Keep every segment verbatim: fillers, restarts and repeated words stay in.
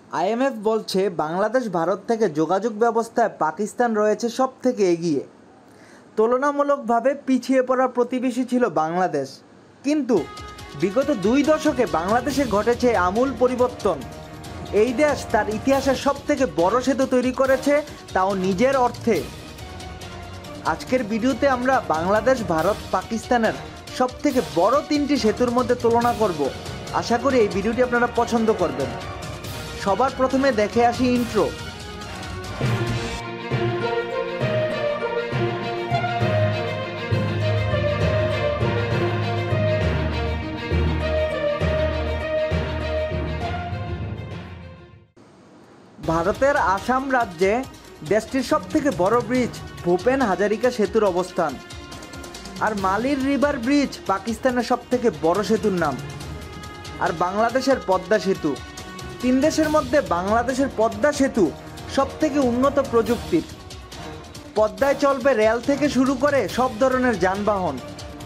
IMF বলছে বাংলাদেশ ভারত থেকে যোগাযোগ ব্যবস্থায় পাকিস্তান রয়েছে সব থেকে এগিয়ে। তুলনামূলকভাবে পিছিয়ে পড়া প্রতিবেশী ছিল বাংলাদেশ, কিন্তু বিগত দুই দশকে বাংলাদেশে ঘটেছে আমূল পরিবর্তন। এই দেশ তার ইতিহাসের সব থেকে বড় সেতু তৈরি করেছে, তাও নিজের অর্থে। আজকের ভিডিওতে আমরা বাংলাদেশ, ভারত, পাকিস্তানের সব থেকে বড় তিনটি সেতুর মধ্যে তুলনা করব। আশা করি এই ভিডিওটি আপনারা পছন্দ করবেন। সবার প্রথমে দেখে আসি ইন্ট্রো। ভারতের আসাম রাজ্যে দেশটির সব থেকে বড় ব্রিজ ভূপেন হাজারিকা সেতুর অবস্থান। আর মালির রিভার ব্রিজ পাকিস্তানের সব থেকে বড় সেতুর নাম। আর বাংলাদেশের পদ্মা সেতু। তিন দেশের মধ্যে বাংলাদেশের পদ্মা সেতু সব থেকে উন্নত প্রযুক্তির। পদ্মায় চলবে রেল থেকে শুরু করে সব ধরনের যানবাহন।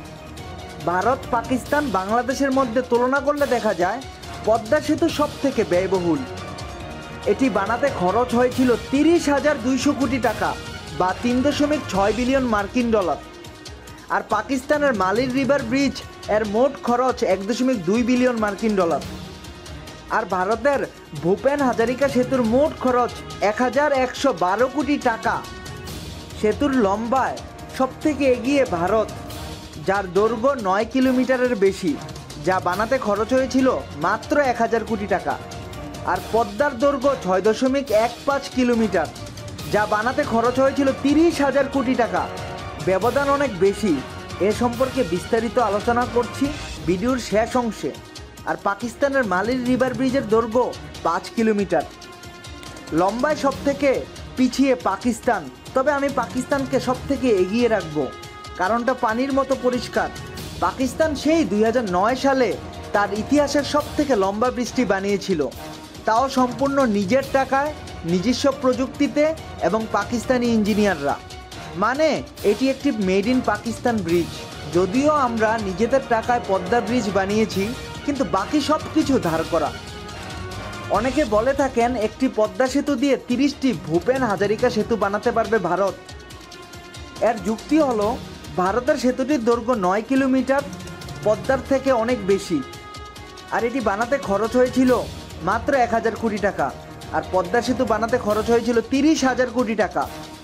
ভারত, পাকিস্তান, বাংলাদেশের মধ্যে তুলনা করলে দেখা যায় পদ্মা সেতু সব থেকে ব্যয়বহুল। এটি বানাতে খরচ হয়েছিল তিরিশ হাজার দুইশো কোটি টাকা বা তিন দশমিক ছয় বিলিয়ন মার্কিন ডলার। আর পাকিস্তানের মালির রিভার ব্রিজ এর মোট খরচ এক দশমিক দুই বিলিয়ন মার্কিন ডলার। আর ভারতের ভূপেন হাজারিকা সেতুর মোট খরচ এক হাজার একশো বারো কোটি টাকা। সেতুর লম্বায় সব থেকে এগিয়ে ভারত, যার দৈর্ঘ্য নয় কিলোমিটারের বেশি, যা বানাতে খরচ হয়েছিল মাত্র এক হাজার কোটি টাকা। আর পদ্মার দৈর্ঘ্য ছয় দশমিক এক পাঁচ কিলোমিটার, যা বানাতে খরচ হয়েছিল তিরিশ হাজার কোটি টাকা। ব্যবধান অনেক বেশি। এ সম্পর্কে বিস্তারিত আলোচনা করছি ভিডিওর শেষ অংশে। আর পাকিস্তানের মালির রিভার ব্রিজের দৈর্ঘ্য পাঁচ কিলোমিটার। লম্বায় সব থেকে পিছিয়ে পাকিস্তান, তবে আমি পাকিস্তানকে সব থেকে এগিয়ে রাখব। কারণটা পানির মতো পরিষ্কার। পাকিস্তান সেই দুই হাজার নয় সালে তার ইতিহাসের সব থেকে লম্বা ব্রিজটি বানিয়েছিল, তাও সম্পূর্ণ নিজের টাকায়, নিজস্ব প্রযুক্তিতে এবং পাকিস্তানি ইঞ্জিনিয়াররা। মানে এটি একটি মেড ইন পাকিস্তান ব্রিজ। যদিও আমরা নিজেদের টাকায় পদ্মা ব্রিজ বানিয়েছি, কিন্তু বাকি সব কিছু ধার করা। অনেকে বলে থাকেন একটি পদ্মা সেতু দিয়ে তিরিশটি ভূপেন হাজারিকা সেতু বানাতে পারবে ভারত। এর যুক্তি হলো ভারতের সেতুটির দৈর্ঘ্য নয় কিলোমিটার, পদ্মার থেকে অনেক বেশি। আর এটি বানাতে খরচ হয়েছিল মাত্র এক হাজার কোটি টাকা। আর পদ্মা সেতু বানাতে খরচ হয়েছিল তিরিশ হাজার কোটি টাকা।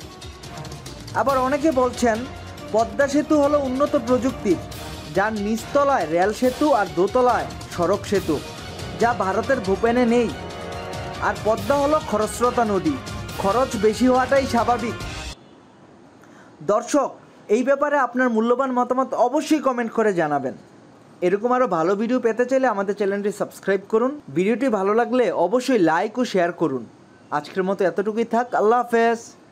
আবার অনেকে বলছেন পদ্মা সেতু হলো উন্নত প্রযুক্তির, যার নিচতলায় রেল সেতু আর দোতলায় সড়ক সেতু, যা ভারতের ভূপেনে নেই। আর পদ্মা হলো খরস্রোতা নদী, খরচ বেশি হওয়াটাই স্বাভাবিক। দর্শক, এই ব্যাপারে আপনার মূল্যবান মতামত অবশ্যই কমেন্ট করে জানাবেন। এরকম আরও ভালো ভিডিও পেতে চাইলে আমাদের চ্যানেলটি সাবস্ক্রাইব করুন। ভিডিওটি ভালো লাগলে অবশ্যই লাইক ও শেয়ার করুন। আজকের মতো এতটুকুই থাক। আল্লাহ হাফেজ।